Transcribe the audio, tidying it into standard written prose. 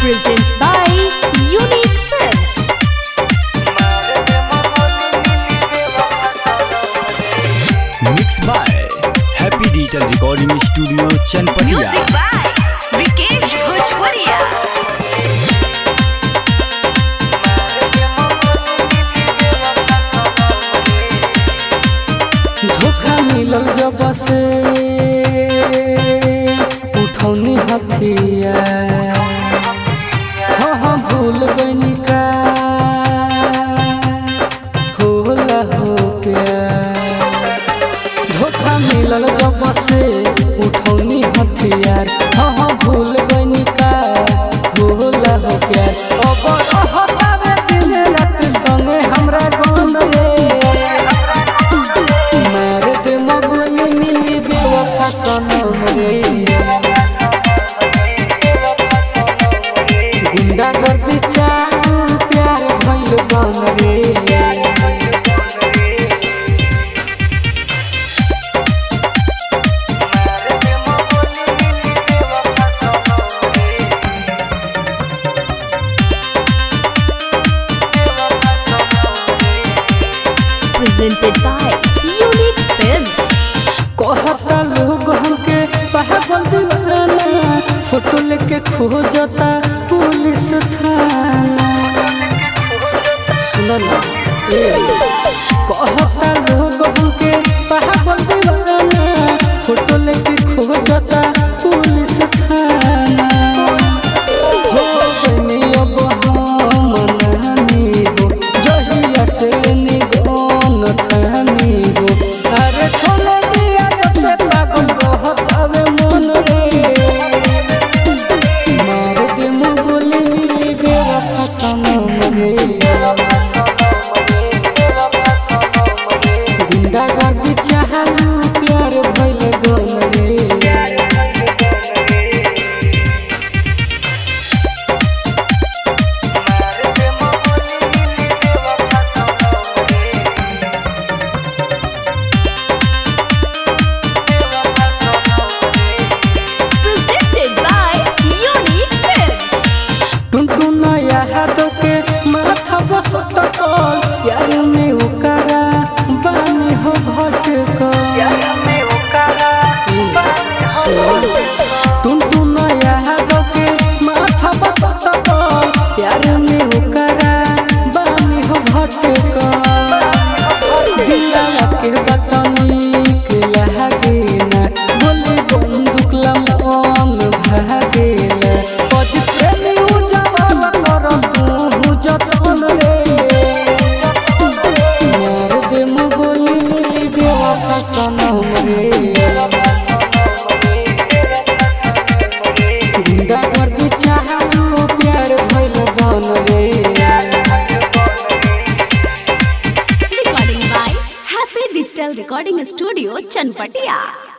presents by Unique Films. Mixed by Happy Digital Recording Studio, Chanpatia. Music by Vikesh Bhojpuria. धोखा मिलल जब से उठौनी हथिया हाँ भूल गनी का होला हो प्यार। धोखा मिलल जब से उठौनी हथियार हाँ भूल गनी का होला हो प्यार। अब रहतावे दिन रात संगे हमरा गन रे सनम रे गुंडा गर्दी चालू प्यार भइल बन रे। Presented by Unique Films. कहता लोग हमके पागल दीवाना फोटो लेके खोजता पुलिस थाना। सुनो ना कहता लोग हमके पागल दीवाना फोटो लेके खोजता पुलिस थाना। हो बनी अब हम नानी हो जहिया से निगन थानी हो। अरे छोले पागल रहतावे मन रे मार दे बोले मिली बेवफा सनम रे। गुंडा गर्दी चालू प्यार भइल गन रे। यार में उकरा बानी हो भटकल टुनटुना यादव के माथा बसतल यार में उकरा बानी हो भटकल। दिया के बतनी के लागे ना बोली बंदूक लमन भागे ना पद प्रेमी उजवाल कर तू जतन रे। सनम रे गुंडा गर्दी चालू प्यार भइल बन रे। Recording by Happy Digital Recording Studio, Chanpatia.